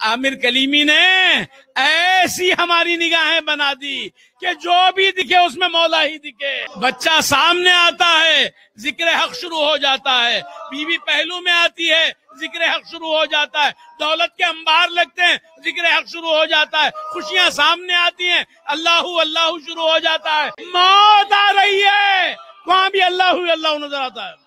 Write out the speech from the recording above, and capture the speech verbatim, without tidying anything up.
आमिर कलीमी ने ऐसी हमारी निगाहें बना दी कि जो भी दिखे उसमें मौला ही दिखे। बच्चा सामने आता है, जिक्र हक शुरू हो जाता है। बीवी पहलू में आती है, जिक्र हक शुरू हो जाता है। दौलत के अंबार लगते हैं, जिक्र हक शुरू हो जाता है। खुशियां सामने आती हैं, अल्लाहू अल्लाहू शुरू हो जाता है। मौत आ रही है, वहां भी अल्लाहू अल्लाहू नजर आता है।